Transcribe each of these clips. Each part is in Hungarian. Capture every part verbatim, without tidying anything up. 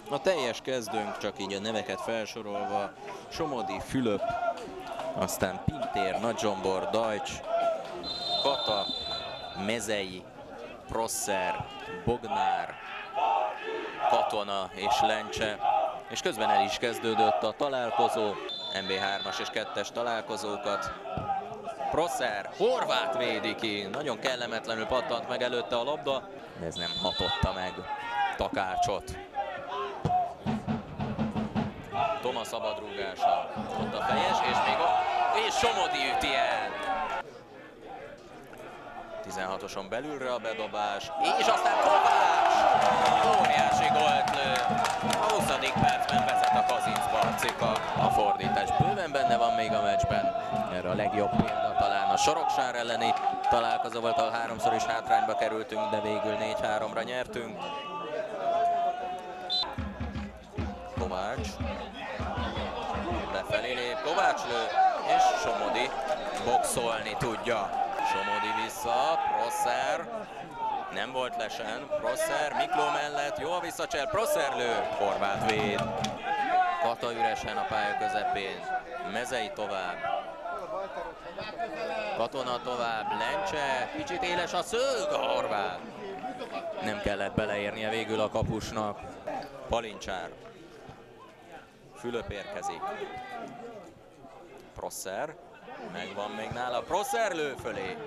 A teljes kezdőnk, csak így a neveket felsorolva: Somodi, Fülöp, aztán Pintér, Nagyzsombor, Dajcs, Kata, Mezei, Prosser, Bognár, Katona és Lencse. És közben el is kezdődött a találkozó, en bé hármas és kettes találkozókat. Prosser, Horváth védi ki, nagyon kellemetlenül pattant meg előtte a labda, de ez nem hatotta meg Takácsot. Toma szabadrúgása, ott a fejes, és még a... és Somodi üti el. tizenhatoson belülre a bedobás, és aztán Kovács! Óriási gólt lő. A huszadik percben vezet a Kazincbarcika. A fordítás bőven benne van még a meccsben. Erre a legjobb példa talán a Soroksár elleni találkozó volt, ahol háromszor is hátrányba kerültünk, de végül négy háromra nyertünk. Kovács. Befelé lép, Kovács lő, és Somodi boxolni tudja. Somodi vissza, Prosser, nem volt lesen, Prosser, Mikló mellett, jó a visszacsel, Prosser lő, Horváth véd. Kata üresen a pálya közepén, Mezei tovább. Katona tovább, Lencse, kicsit éles a szög, a Horváth. Nem kellett beleérnie végül a kapusnak. Palincsár. Fülöp érkezik. Prosser. Megvan még nála. Prosser lő fölé.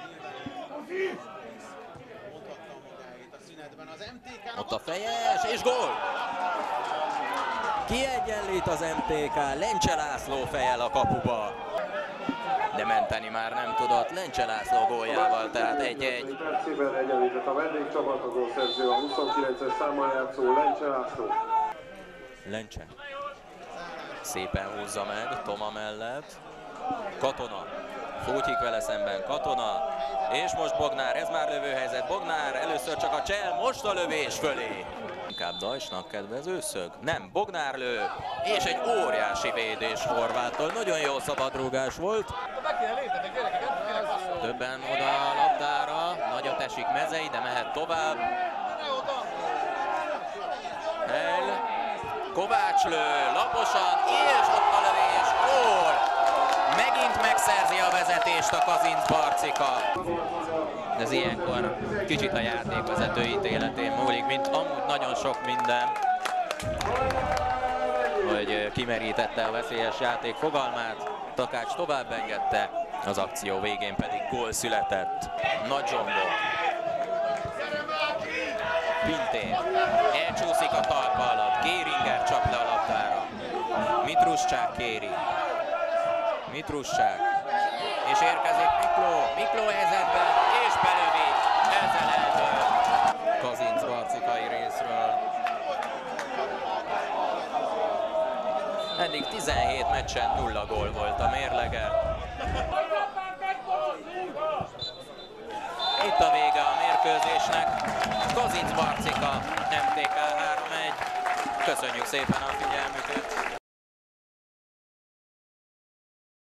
Ott a fejes, és gól! Kiegyenlít az em té ká, Lencse László fejel a kapuba. De menteni már nem tudott, Lencse László góljával, tehát egy-egy. Percében egyenlített a vendégcsapat, a gólszerző a huszonkilences számmal játszó Lencse László. Lencse. Szépen húzza meg Toma mellett. Katona. Fútyik vele szemben Katona. És most Bognár, ez már lövőhelyzet. Bognár először csak a csel, most a lövés fölé. Inkább Dajcsnak kedvező szög. Nem, Bognár lő. És egy óriási védés Horváttól. Nagyon jó szabadrúgás volt. Többen oda a labdára. Nagyot esik Mezei, de mehet tovább. El. Kovács lő, laposan, és ott a lövés, gól! Megint megszerzi a vezetést a Kazincbarcika. Ez ilyenkor kicsit a játékvezető ítéletén múlik, mint amúgy nagyon sok minden, hogy kimerítette a veszélyes játék fogalmát. Takács tovább engedte, az akció végén pedig gól született. Nagyzsombor. Pintér. Elcsúszik a talpa alatt. Géringer csap le a labdára. Mitruscsák kéri. Mitruscsák. És érkezik Mikló. Mikló helyzetben. És belövi. Ezzel eldől. Kazincbarcikai részről. Eddig tizenhét meccsen nulla gól volt a mérlege. Itt a vége a mérkőzésnek. Kazincbarcika, em té ká három egy. Köszönjük szépen a figyelmüket!